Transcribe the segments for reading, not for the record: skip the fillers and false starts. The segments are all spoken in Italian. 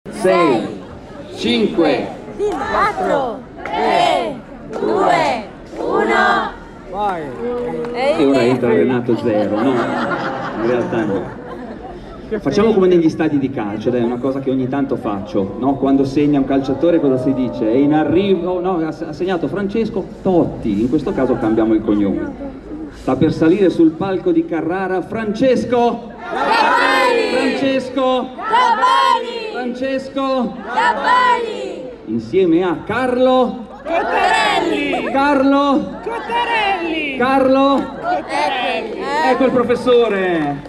6, 5, 4, 3, 2, 1. Vai! e ora entra Renato Zero, no? In realtà no. Facciamo come negli stadi di calcio, dai, è una cosa che ogni tanto faccio, no? Quando segna un calciatore cosa si dice? È in arrivo, no, ha segnato Francesco Totti, in questo caso cambiamo il cognome. Sta per salire sul palco di Carrara Francesco Gabbani! Francesco Gabbani! Francesco Gabbani! insieme a Carlo Cottarelli! Carlo Cottarelli! Carlo Cottarelli! ecco il professore.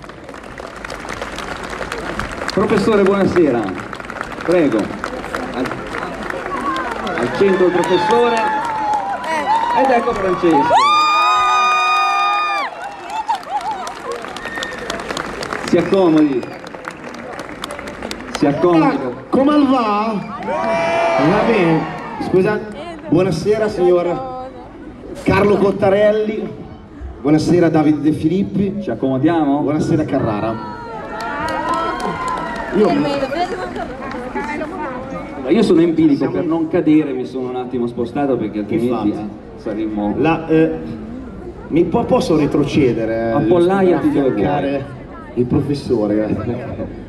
Professore, buonasera, prego, al centro il professore, ed ecco Francesco. Si accomodi, si accomodi. Come va? Va bene, scusa, buonasera signor Carlo Cottarelli, buonasera Davide De Filippi, Ci accomodiamo? buonasera Carrara. Io sono in bilico, per non cadere mi sono un attimo spostato perché altrimenti Infatti. saremmo... Posso retrocedere? Appollaiati dove affiancare il professore, grazie.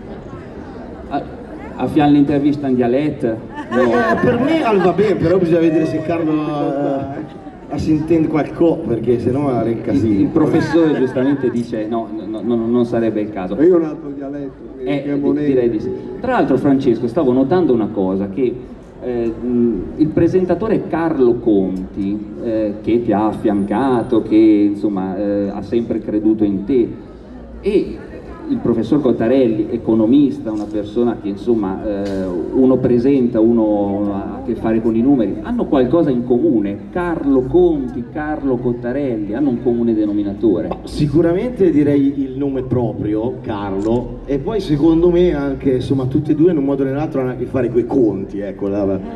A fianco l'intervista in dialetto? No. Per me va bene, però bisogna vedere se Carlo si intende qualcosa, perché sennò era in casino. Il professore giustamente dice no, non sarebbe il caso. Io ho un altro dialetto, Direi di sì. Tra l'altro Francesco, stavo notando una cosa, che il presentatore Carlo Conti, che ti ha affiancato, che insomma ha sempre creduto in te, e il professor Cottarelli, economista, una persona che insomma uno presenta, uno ha a che fare con i numeri, hanno qualcosa in comune. Carlo Conti, Carlo Cottarelli hanno un comune denominatore. Sicuramente direi il nome proprio, Carlo, e poi secondo me anche, insomma, tutti e due in un modo o nell'altro hanno a che fare coi conti, ecco.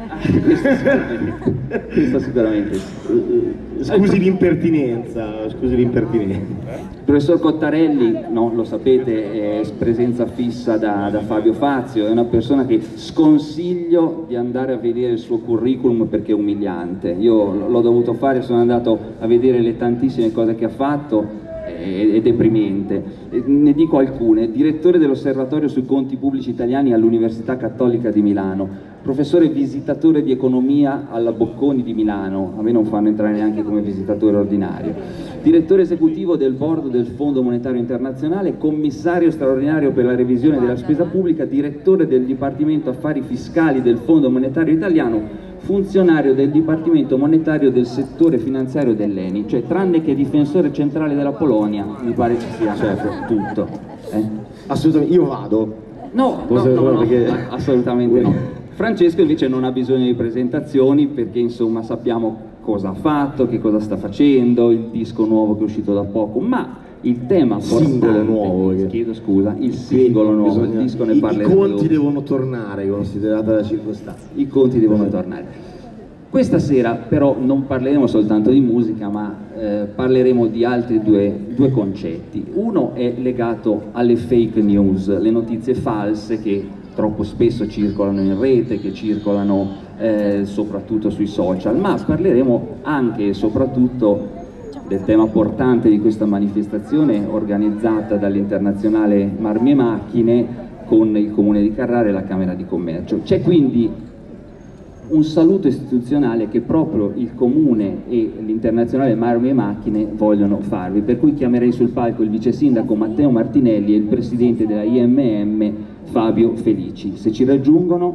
Questo sicuramente sì. Scusi l'impertinenza, scusi l'impertinenza. Il professor Cottarelli, no, lo sapete, è presenza fissa da Fabio Fazio, è una persona che sconsiglio di andare a vedere il suo curriculum perché è umiliante. Io l'ho dovuto fare, sono andato a vedere le tantissime cose che ha fatto, è deprimente. Ne dico alcune: direttore dell'Osservatorio sui conti pubblici italiani all'Università Cattolica di Milano, professore visitatore di economia alla Bocconi di Milano, a me non fanno entrare neanche come visitatore ordinario, direttore esecutivo del board del Fondo Monetario Internazionale, commissario straordinario per la revisione della spesa pubblica, direttore del Dipartimento Affari Fiscali del Fondo Monetario Italiano, funzionario del Dipartimento Monetario del settore finanziario dell'ENI, cioè tranne che difensore centrale della Polonia, mi pare ci sia tutto. Assolutamente, io vado. No, perché... assolutamente no. Francesco invece non ha bisogno di presentazioni perché insomma sappiamo cosa ha fatto, che cosa sta facendo, il disco nuovo che è uscito da poco, ma il tema singolo nuovo, chiedo scusa, il singolo nuovo, il disco ne parleremo. I conti devono tornare, considerata la circostanza. I conti devono tornare. Questa sera però non parleremo soltanto di musica, ma parleremo di altri due concetti. Uno è legato alle fake news, le notizie false che troppo spesso circolano in rete, che circolano soprattutto sui social, ma parleremo anche e soprattutto del tema portante di questa manifestazione organizzata dall'Internazionale Marmi e Macchine con il Comune di Carrara e la Camera di Commercio. C'è quindi un saluto istituzionale che proprio il Comune e l'Internazionale Marmi e Macchine vogliono farvi, per cui chiamerei sul palco il vice sindaco Matteo Martinelli e il presidente della IMM Fabio Felici, se ci raggiungono,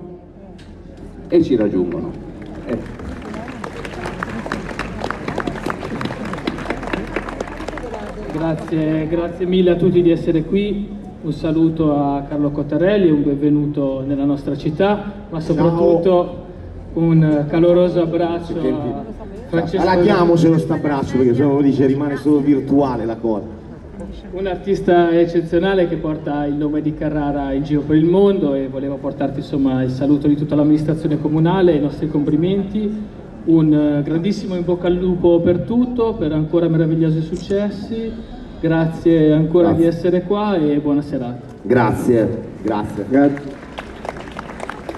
e ci raggiungono. Grazie mille a tutti di essere qui, un saluto a Carlo Cottarelli, un benvenuto nella nostra città, ma soprattutto un caloroso abbraccio a Francesco. Allarghiamo se non sta abbraccio, perché se no dice rimane solo virtuale la cosa. Un artista eccezionale che porta il nome di Carrara in giro per il mondo e volevo portarti insomma il saluto di tutta l'amministrazione comunale, i nostri complimenti, un grandissimo in bocca al lupo per tutto, per ancora meravigliosi successi, grazie ancora di essere qua e buona serata. Grazie.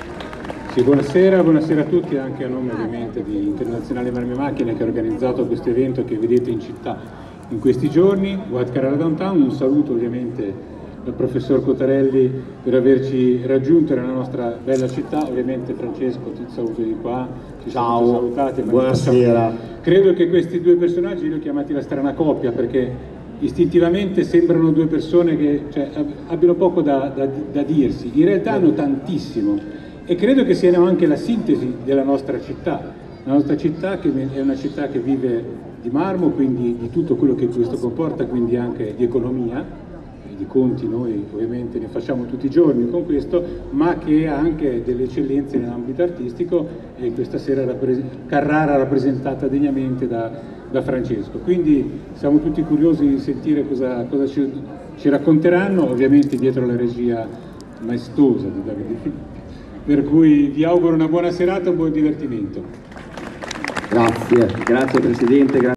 Sì, buonasera a tutti, anche a nome ovviamente di Internazionale Marmi Macchine che ha organizzato questo evento che vedete in città in questi giorni. White Carrara Downtown, un saluto ovviamente al professor Cotarelli per averci raggiunto nella nostra bella città. Ovviamente Francesco, ti saluto di qua, ci siamo già salutati. Buonasera. Credo che questi due personaggi li ho chiamati la strana coppia perché istintivamente sembrano due persone che abbiano poco da dirsi, in realtà hanno tantissimo e credo che siano anche la sintesi della nostra città. La nostra città che è una città che vive di marmo, quindi di tutto quello che questo comporta, quindi anche di economia, di conti noi ovviamente ne facciamo tutti i giorni con questo, ma che ha anche delle eccellenze nell'ambito artistico e questa sera Carrara rappresentata degnamente da Francesco. Quindi siamo tutti curiosi di sentire cosa ci racconteranno, ovviamente dietro la regia maestosa di Davide Filippi. Per cui vi auguro una buona serata e un buon divertimento. Grazie. Grazie Presidente.